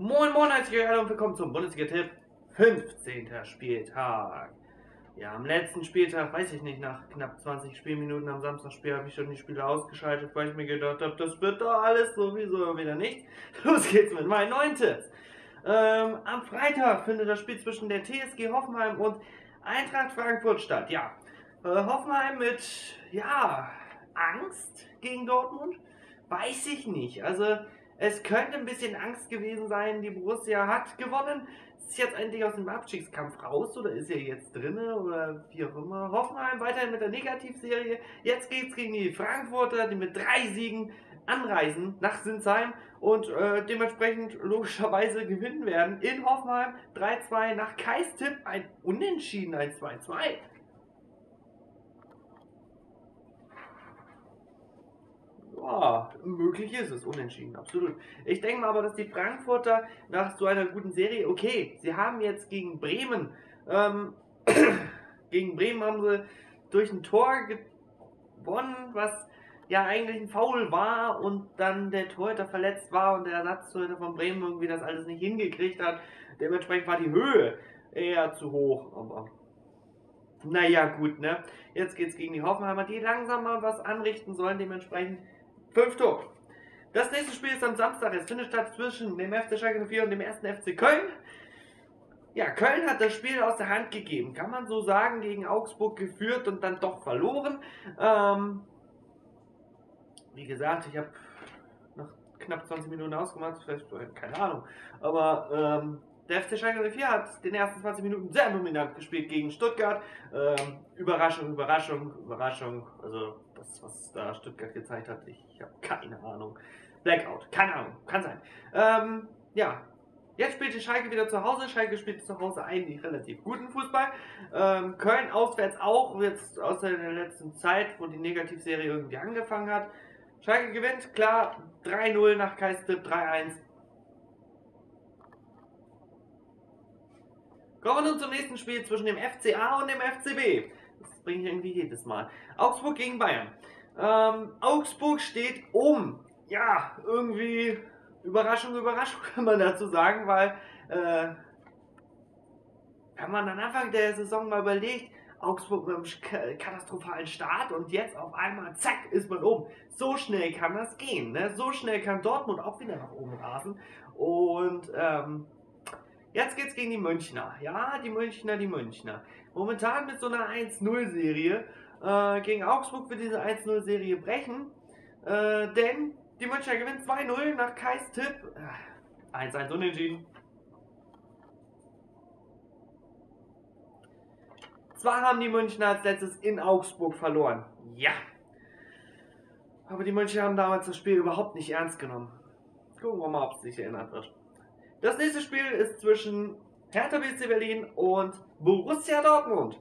Moin Moin, und willkommen zum Bundesliga-Tipp, 15. Spieltag. Ja, am letzten Spieltag, weiß ich nicht, nach knapp 20 Spielminuten am Samstagspiel habe ich schon die Spiele ausgeschaltet, weil ich mir gedacht habe, das wird doch alles sowieso wieder nicht. Los geht's mit meinen neuen Tipps. Am Freitag findet das Spiel zwischen der TSG Hoffenheim und Eintracht Frankfurt statt. Ja, Hoffenheim mit, ja, Angst gegen Dortmund? Weiß ich nicht. Also, es könnte ein bisschen Angst gewesen sein. Die Borussia hat gewonnen. Ist jetzt endlich aus dem Abstiegskampf raus oder ist er jetzt drinne oder wie auch immer. Hoffenheim weiterhin mit der Negativserie. Jetzt geht's gegen die Frankfurter, die mit 3 Siegen anreisen nach Sinsheim und dementsprechend logischerweise gewinnen werden. In Hoffenheim 3-2 nach Kais Tipp ein Unentschieden, ein 2-2. Ja, möglich ist es, unentschieden, absolut. Ich denke mal aber, dass die Frankfurter nach so einer guten Serie, okay, sie haben jetzt gegen Bremen, gegen Bremen haben sie durch ein Tor gewonnen, was ja eigentlich ein Foul war und dann der Torhüter verletzt war und der Ersatztorhüter von Bremen irgendwie das alles nicht hingekriegt hat. Dementsprechend war die Höhe eher zu hoch, aber naja, gut, ne? Jetzt geht's gegen die Hoffenheimer, die langsam mal was anrichten sollen, dementsprechend 5 Tore. Das nächste Spiel ist am Samstag. Es findet statt zwischen dem FC Schalke 04 und dem 1. FC Köln. Ja, Köln hat das Spiel aus der Hand gegeben. Kann man so sagen, gegen Augsburg geführt und dann doch verloren. Wie gesagt, ich habe nach knapp 20 Minuten ausgemacht. Vielleicht, keine Ahnung. Aber der FC Schalke 04 hat den ersten 20 Minuten sehr dominant gespielt gegen Stuttgart. Überraschung, Überraschung, Überraschung. Also das, was da Stuttgart gezeigt hat, ich habe keine Ahnung. Blackout, keine Ahnung, kann sein. Ja, jetzt spielte Schalke wieder zu Hause. Schalke spielte zu Hause eigentlich relativ guten Fußball. Köln auswärts auch, jetzt aus der letzten Zeit, wo die Negativserie irgendwie angefangen hat. Schalke gewinnt, klar, 3-0 nach Kais Tipp, 3-1. Kommen wir nun zum nächsten Spiel zwischen dem FCA und dem FCB. Das bringe ich irgendwie jedes Mal. Augsburg gegen Bayern. Augsburg steht um. Ja, irgendwie Überraschung, Überraschung kann man dazu sagen, weil wenn man am Anfang der Saison mal überlegt, Augsburg mit einem katastrophalen Start und jetzt auf einmal, zack, ist man oben. So schnell kann das gehen. Ne? So schnell kann Dortmund auch wieder nach oben rasen. Und jetzt geht's gegen die Münchner. Ja, die Münchner. Momentan mit so einer 1-0-Serie. Gegen Augsburg wird diese 1-0-Serie brechen. Denn die Münchner gewinnen 2-0 nach Kais Tipp. 1-1 unentschieden. Zwar haben die Münchner als letztes in Augsburg verloren. Ja. Aber die Münchner haben damals das Spiel überhaupt nicht ernst genommen. Gucken wir mal, ob es sich erinnert wird. Das nächste Spiel ist zwischen Hertha BSC Berlin und Borussia Dortmund.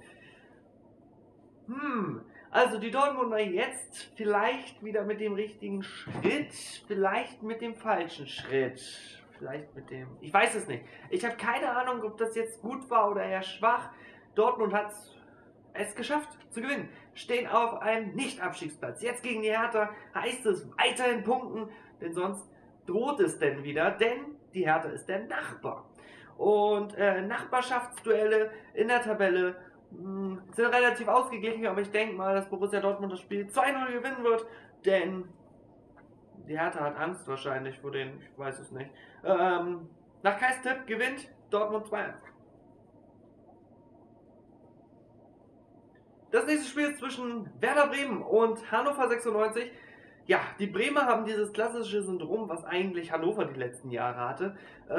Also die Dortmunder jetzt vielleicht wieder mit dem richtigen Schritt, vielleicht mit dem falschen Schritt. Vielleicht mit dem... Ich weiß es nicht. Ich habe keine Ahnung, ob das jetzt gut war oder eher schwach. Dortmund hat es geschafft zu gewinnen. Stehen auf einem Nicht-Abstiegsplatz. Jetzt gegen die Hertha heißt es weiterhin punkten, denn sonst droht es denn wieder, denn die Hertha ist der Nachbar. Und Nachbarschaftsduelle in der Tabelle sind relativ ausgeglichen, aber ich denke mal, dass Borussia Dortmund das Spiel 2-0 gewinnen wird, denn die Hertha hat Angst wahrscheinlich vor denen, ich weiß es nicht. Nach Kais Tipp gewinnt Dortmund 2-1. Das nächste Spiel ist zwischen Werder Bremen und Hannover 96. Ja, die Bremer haben dieses klassische Syndrom, was eigentlich Hannover die letzten Jahre hatte.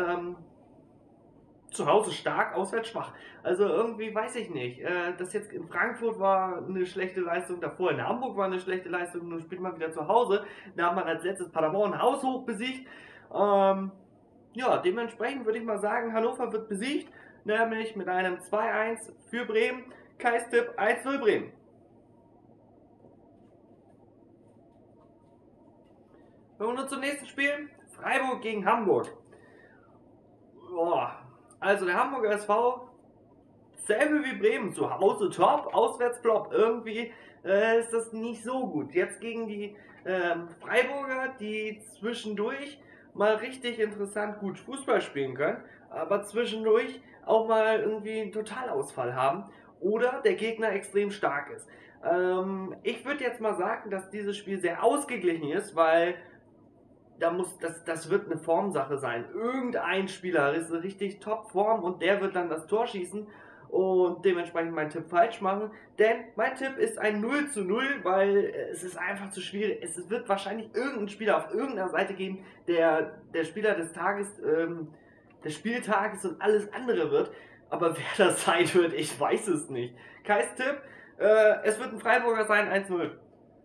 Zu Hause stark, auswärts schwach. Also irgendwie weiß ich nicht. Das jetzt in Frankfurt war eine schlechte Leistung, davor in Hamburg war eine schlechte Leistung, nun spielt man wieder zu Hause. Da hat man als letztes Paderborn haushoch besiegt. Ja, dementsprechend würde ich mal sagen, Hannover wird besiegt, nämlich mit einem 2-1 für Bremen. Kais Tipp 1-0 Bremen. Kommen wir nun zum nächsten Spiel. Freiburg gegen Hamburg. Boah. Also der Hamburger SV, selbe wie Bremen, zu Hause top, auswärts flop. Irgendwie ist das nicht so gut. Jetzt gegen die Freiburger, die zwischendurch mal richtig interessant gut Fußball spielen können, aber zwischendurch auch mal irgendwie einen Totalausfall haben oder der Gegner extrem stark ist. Ich würde jetzt mal sagen, dass dieses Spiel sehr ausgeglichen ist, weil das wird eine Formsache sein. Irgendein Spieler ist eine richtig Top-Form und der wird dann das Tor schießen und dementsprechend meinen Tipp falsch machen. Denn mein Tipp ist ein 0:0, weil es ist einfach zu schwierig. Es wird wahrscheinlich irgendeinen Spieler auf irgendeiner Seite geben, der Spieler des Tages, des Spieltages und alles andere wird. Aber wer das sein wird, ich weiß es nicht. Kais Tipp, es wird ein Freiburger sein, 1:0.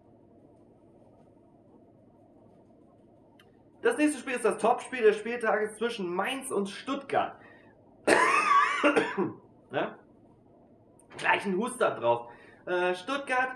Das nächste Spiel ist das Topspiel des Spieltages zwischen Mainz und Stuttgart. Ne? Gleich ein Huster drauf. Stuttgart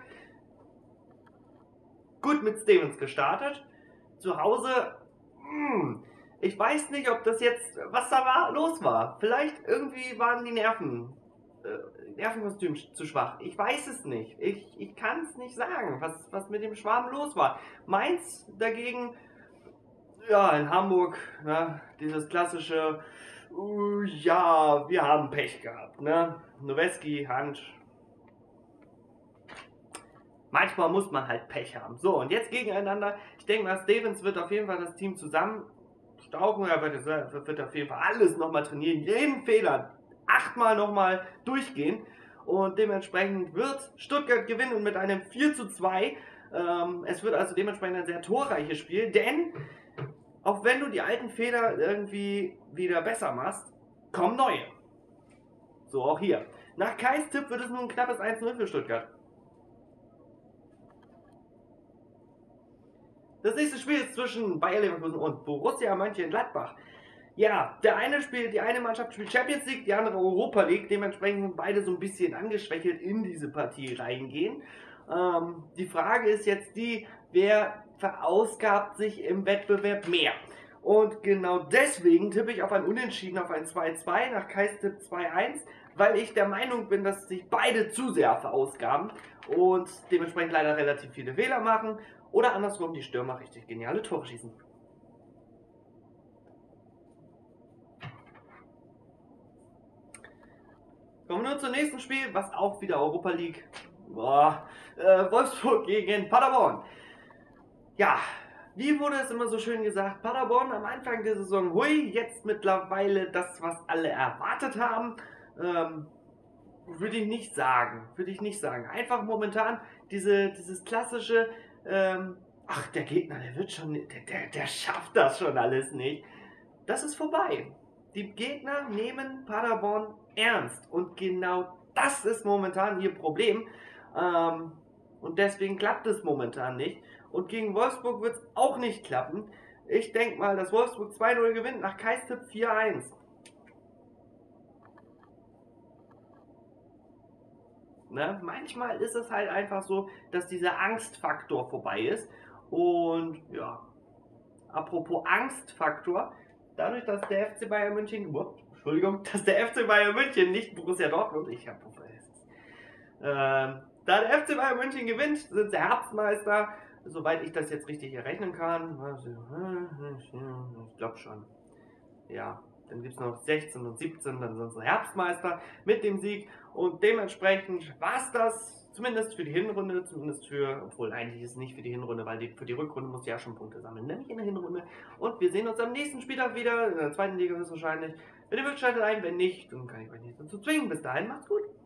gut mit Stevens gestartet. Zu Hause, ich weiß nicht, ob das jetzt, was da los war. Vielleicht irgendwie waren die Nervenkostüm zu schwach. Ich weiß es nicht. Ich kann es nicht sagen, was mit dem Schwarm los war. Mainz dagegen, ja, in Hamburg, ne, dieses klassische, ja, wir haben Pech gehabt, ne? Noweski, Hand. Manchmal muss man halt Pech haben. So, und jetzt gegeneinander. Ich denke mal, Stevens wird auf jeden Fall das Team zusammenstauchen. Er wird auf jeden Fall alles nochmal trainieren. Jeden Fehler 8-mal nochmal durchgehen. Und dementsprechend wird Stuttgart gewinnen und mit einem 4:2. Es wird also dementsprechend ein sehr torreiches Spiel, denn auch wenn du die alten Fehler irgendwie wieder besser machst, kommen neue. So auch hier. Nach Kais Tipp wird es nur ein knappes 1:0 für Stuttgart. Das nächste Spiel ist zwischen Bayer Leverkusen und Borussia Mönchengladbach. Ja, die eine Mannschaft spielt Champions League, die andere Europa League. Dementsprechend sind beide so ein bisschen angeschwächelt in diese Partie reingehen. Die Frage ist jetzt wer verausgabt sich im Wettbewerb mehr? Und genau deswegen tippe ich auf ein Unentschieden, auf ein 2:2, nach Kais Tipp 2:1, weil ich der Meinung bin, dass sich beide zu sehr verausgaben und dementsprechend leider relativ viele Fehler machen oder andersrum die Stürmer richtig geniale Tore schießen. Kommen wir nur zum nächsten Spiel, was auch wieder Europa League. Wolfsburg gegen Paderborn. Ja, wie wurde es immer so schön gesagt, Paderborn am Anfang der Saison, hui, jetzt mittlerweile das, was alle erwartet haben, würde ich nicht sagen. Einfach momentan dieses klassische, der Gegner, der wird schon, der schafft das schon alles nicht. Das ist vorbei. Die Gegner nehmen Paderborn ernst und genau das ist momentan ihr Problem. Und deswegen klappt es momentan nicht. Und gegen Wolfsburg wird es auch nicht klappen. Ich denke mal, dass Wolfsburg 2:0 gewinnt, nach Kais Tipp 4:1. Ne? Manchmal ist es halt einfach so, dass dieser Angstfaktor vorbei ist. Und ja, apropos Angstfaktor, dadurch, dass der FC Bayern München, dass der FC Bayern München nicht Borussia Dortmund, da der FC Bayern München gewinnt, sind sie Herbstmeister, soweit ich das jetzt richtig errechnen kann. Ich glaube schon. Ja, dann gibt es noch 16 und 17, dann sind sie Herbstmeister mit dem Sieg. Und dementsprechend war es das, zumindest für die Hinrunde, obwohl eigentlich ist es nicht für die Hinrunde, weil für die Rückrunde musst du ja schon Punkte sammeln, nämlich in der Hinrunde. Und wir sehen uns am nächsten Spieltag wieder, in der zweiten Liga höchstwahrscheinlich. Wenn ihr mögt, schaltet ein, wenn nicht, dann kann ich euch nicht dazu zwingen. Bis dahin, macht's gut.